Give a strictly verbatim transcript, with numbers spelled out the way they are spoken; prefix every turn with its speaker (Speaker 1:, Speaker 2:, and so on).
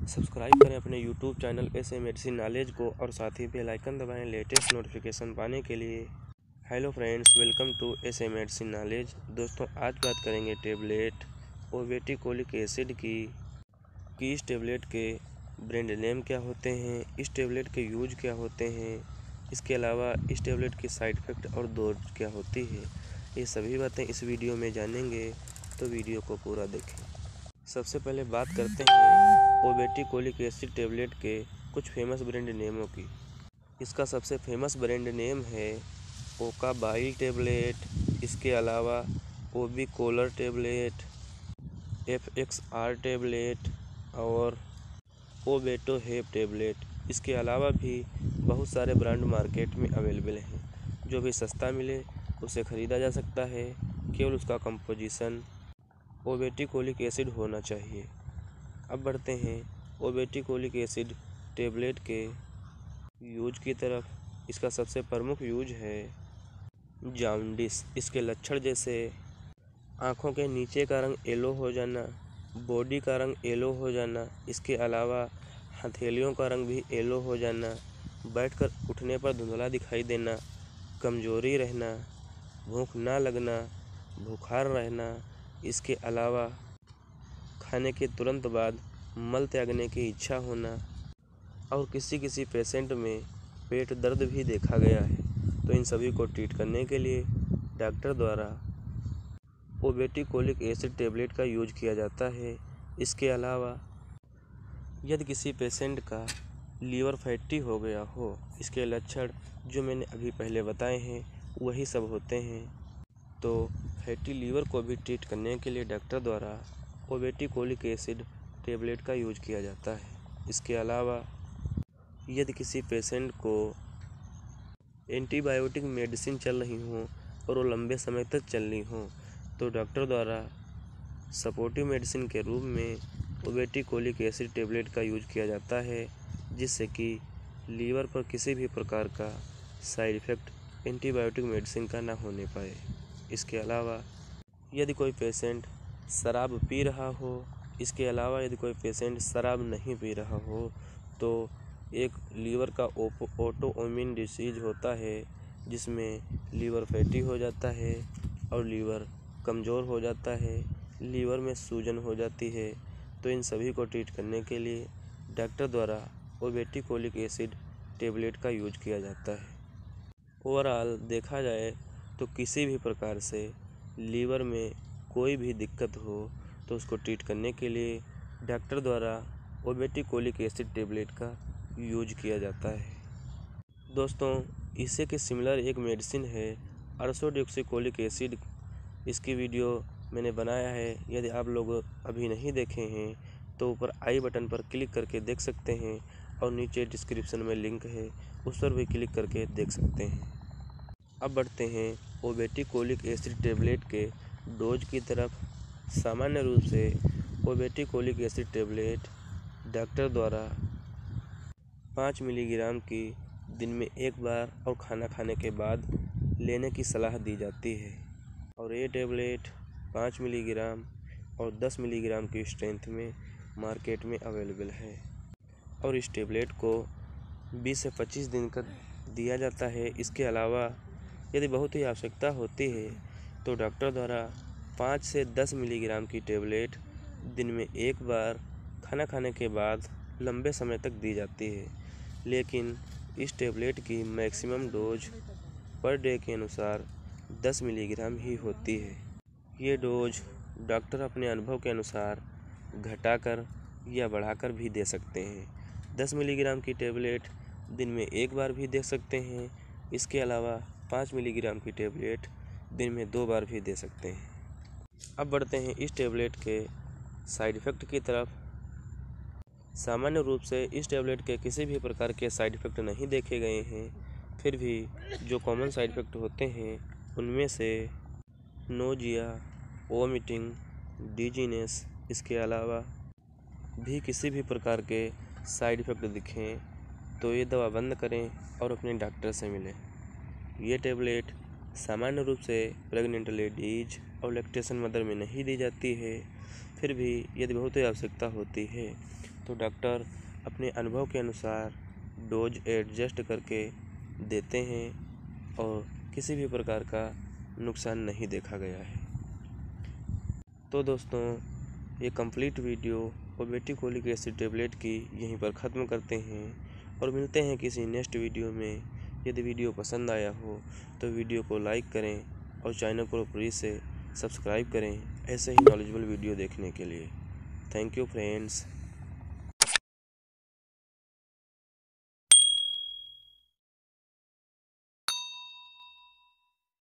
Speaker 1: Subscribe करें अपने YouTube channel S A medicine knowledge को और साथ ही बेल आइकन दबाएं लेटेस्ट नोटिफिकेशन पाने के लिए। Hello friends, welcome to S A medicine knowledge. दोस्तों, आज बात करेंगे टेबलेट ओबेटिकोलिक एसिड की कि इस टेबलेट के ब्रांड नेम क्या होते हैं, इस टेबलेट के यूज क्या होते हैं, इसके अलावा इस टेबलेट की साइड इफ़ेक्ट और डोज क्या होती है। ये सभी बातें इस वीडियो में जानेंगे, तो वीडियो को पूरा देखें। सबसे पहले बात करते हैं ओबेटिकोलिक एसिड टेबलेट के कुछ फेमस ब्रांड नेमों की। इसका सबसे फेमस ब्रांड नेम है ओकाबाइल टेबलेट। इसके अलावा ओबिकोलर tablet, F X R tablet और ओबेटोहेब टेबलेट। इसके अलावा भी बहुत सारे ब्रांड मार्केट में अवेलेबल हैं। जो भी सस्ता मिले उसे ख़रीदा जा सकता है, केवल उसका कंपोजिशन ओबेटिकोलिक एसिड होना चाहिए। अब बढ़ते हैं ओबेटिकोलिक एसिड टेबलेट के यूज की तरफ। इसका सबसे प्रमुख यूज है जॉन्डिस। इसके लक्षण जैसे आँखों के नीचे का रंग येलो हो जाना, बॉडी का रंग येलो हो जाना, इसके अलावा हथेलियों का रंग भी येलो हो जाना, बैठकर उठने पर धुंधला दिखाई देना, कमजोरी रहना, भूख ना लगना, बुखार रहना, इसके अलावा खाने के तुरंत बाद मल त्यागने की इच्छा होना और किसी किसी पेशेंट में पेट दर्द भी देखा गया है। तो इन सभी को ट्रीट करने के लिए डॉक्टर द्वारा ओबेटिकोलिक एसिड टेबलेट का यूज किया जाता है। इसके अलावा यदि किसी पेशेंट का लीवर फैटी हो गया हो, इसके लक्षण जो मैंने अभी पहले बताए हैं वही सब होते हैं, तो फैटी लीवर को भी ट्रीट करने के लिए डॉक्टर द्वारा ओबेटिकोलिक एसिड टेबलेट का यूज किया जाता है। इसके अलावा यदि किसी पेशेंट को एंटीबायोटिक मेडिसिन चल रही हो और वो लंबे समय तक चलनी हो, तो डॉक्टर द्वारा सपोर्टिव मेडिसिन के रूप में ओबेटिकोलिक एसिड टेबलेट का यूज किया जाता है, जिससे कि लीवर पर किसी भी प्रकार का साइड इफ़ेक्ट एंटीबायोटिक मेडिसिन का ना होने पाए। इसके अलावा यदि कोई पेशेंट शराब पी रहा हो, इसके अलावा यदि कोई पेशेंट शराब नहीं पी रहा हो, तो एक लीवर का ऑटो इम्यून डिसीज होता है जिसमें लीवर फैटी हो जाता है और लीवर कमज़ोर हो जाता है, लीवर में सूजन हो जाती है। तो इन सभी को ट्रीट करने के लिए डॉक्टर द्वारा ओबेटिकोलिक एसिड टेबलेट का यूज किया जाता है। ओवरऑल देखा जाए तो किसी भी प्रकार से लीवर में कोई भी दिक्कत हो तो उसको ट्रीट करने के लिए डॉक्टर द्वारा ओबेटिकोलिक एसिड टेबलेट का यूज किया जाता है। दोस्तों, इसी के सिमिलर एक मेडिसिन है अर्सोडियोक्सिकोलिक एसिड। इसकी वीडियो मैंने बनाया है, यदि आप लोग अभी नहीं देखे हैं तो ऊपर आई बटन पर क्लिक करके देख सकते हैं और नीचे डिस्क्रिप्शन में लिंक है, उस पर भी क्लिक करके देख सकते हैं। अब बढ़ते हैं ओबेटिकोलिक एसिड टेबलेट के डोज की तरफ। सामान्य रूप से ओबेटिकोलिक एसिड टेबलेट डॉक्टर द्वारा पाँच मिलीग्राम की दिन में एक बार और खाना खाने के बाद लेने की सलाह दी जाती है। और ये टेबलेट पाँच मिलीग्राम और दस मिलीग्राम की स्ट्रेंथ में मार्केट में अवेलेबल है। और इस टेबलेट को बीस से पच्चीस दिन का दिया जाता है। इसके अलावा यदि बहुत ही आवश्यकता होती है तो डॉक्टर द्वारा पाँच से दस मिलीग्राम की टेबलेट दिन में एक बार खाना खाने के बाद लंबे समय तक दी जाती है। लेकिन इस टेबलेट की मैक्सिमम डोज पर डे के अनुसार दस मिलीग्राम ही होती है। ये डोज डॉक्टर अपने अनुभव के अनुसार घटाकर या बढ़ाकर भी दे सकते हैं। दस मिलीग्राम की टेबलेट दिन में एक बार भी दे सकते हैं। इसके अलावा पाँच मिलीग्राम की टेबलेट दिन में दो बार भी दे सकते हैं। अब बढ़ते हैं इस टेबलेट के साइड इफ़ेक्ट की तरफ। सामान्य रूप से इस टेबलेट के किसी भी प्रकार के साइड इफ़ेक्ट नहीं देखे गए हैं। फिर भी जो कॉमन साइड इफ़ेक्ट होते हैं उनमें से नोजिया, वोमिटिंग, डिजीनेस, इसके अलावा भी किसी भी प्रकार के साइड इफ़ेक्ट दिखें तो ये दवा बंद करें और अपने डॉक्टर से मिलें। ये टेबलेट सामान्य रूप से प्रेग्नेंट लेडीज और लैक्टेशन मदर में नहीं दी जाती है। फिर भी यदि बहुत ही आवश्यकता होती है तो डॉक्टर अपने अनुभव के अनुसार डोज एडजस्ट करके देते हैं और किसी भी प्रकार का नुकसान नहीं देखा गया है। तो दोस्तों, ये complete video obeticholic acid tablet की यहीं पर ख़त्म करते हैं और मिलते हैं किसी नेक्स्ट वीडियो में। यदि वीडियो पसंद आया हो तो वीडियो को लाइक करें और चैनल को प्लीज़ से सब्सक्राइब करें ऐसे ही नॉलेजेबल वीडियो देखने के लिए। Thank you friends.